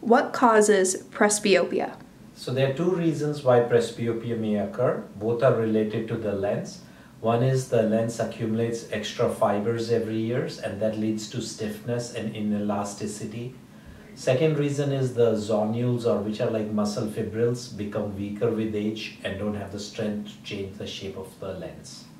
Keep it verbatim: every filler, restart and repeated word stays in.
What causes presbyopia? So there are two reasons why presbyopia may occur. Both are related to the lens. One is the lens accumulates extra fibers every year, and that leads to stiffness and inelasticity. Second reason is the zonules, or which are like muscle fibrils, become weaker with age and don't have the strength to change the shape of the lens.